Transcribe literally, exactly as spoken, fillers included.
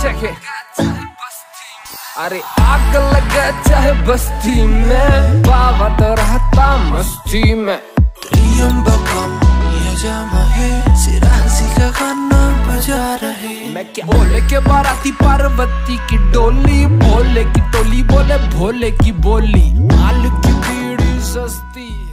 चाहे अरे आग लगा चाहे बस्ती में, बाबा तो रहता मस्ती में। त्रियंबकम यजामहे, सिरा हंसी का गाना बजा रहे। मैं क्या बोले के बाराती पार्वती की डोली, भोले की टोली बोले भोले की बोली, माल की बीड़ी सस्ती।